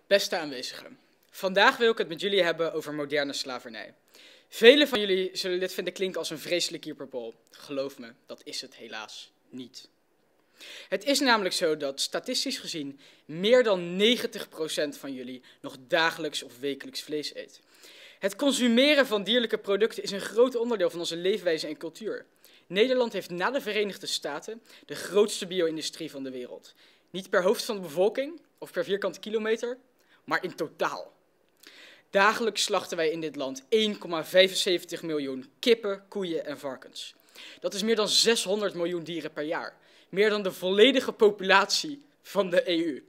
Beste aanwezigen, vandaag wil ik het met jullie hebben over moderne slavernij. Velen van jullie zullen dit vinden klinken als een vreselijk hyperbol. Geloof me, dat is het helaas niet. Het is namelijk zo dat statistisch gezien meer dan 90% van jullie nog dagelijks of wekelijks vlees eet. Het consumeren van dierlijke producten is een groot onderdeel van onze leefwijze en cultuur. Nederland heeft na de Verenigde Staten de grootste bio-industrie van de wereld. Niet per hoofd van de bevolking of per vierkante kilometer, maar in totaal. Dagelijks slachten wij in dit land 1,75 miljoen kippen, koeien en varkens. Dat is meer dan 600 miljoen dieren per jaar. Meer dan de volledige populatie van de EU.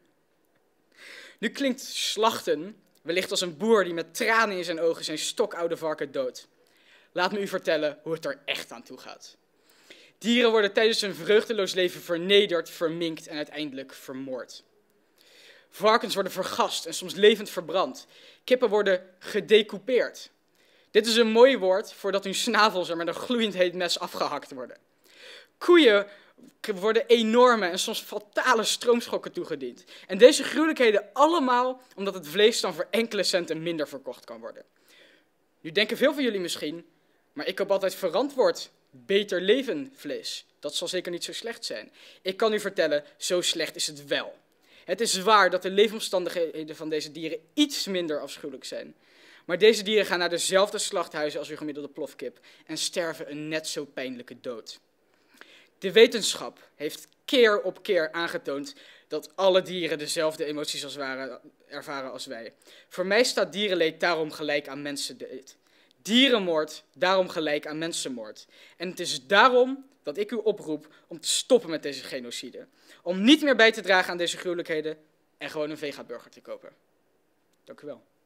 Nu klinkt slachten wellicht als een boer die met tranen in zijn ogen zijn stokoude varken doodt. Laat me u vertellen hoe het er echt aan toe gaat. Dieren worden tijdens hun vreugdeloos leven vernederd, verminkt en uiteindelijk vermoord. Varkens worden vergast en soms levend verbrand. Kippen worden gedecoupeerd. Dit is een mooi woord voordat hun snavels er met een gloeiend heet mes afgehakt worden. Koeien worden enorme en soms fatale stroomschokken toegediend. En deze gruwelijkheden allemaal omdat het vlees dan voor enkele centen minder verkocht kan worden. Nu denken veel van jullie misschien, maar ik koop altijd verantwoord beter leven vlees. Dat zal zeker niet zo slecht zijn. Ik kan u vertellen, zo slecht is het wel. Het is waar dat de leefomstandigheden van deze dieren iets minder afschuwelijk zijn. Maar deze dieren gaan naar dezelfde slachthuizen als uw gemiddelde plofkip en sterven een net zo pijnlijke dood. De wetenschap heeft keer op keer aangetoond dat alle dieren dezelfde emoties ervaren als wij. Voor mij staat dierenleed daarom gelijk aan mensenleed. Dierenmoord daarom gelijk aan mensenmoord. En het is daarom dat ik u oproep om te stoppen met deze genocide. Om niet meer bij te dragen aan deze gruwelijkheden en gewoon een vegaburger te kopen. Dank u wel.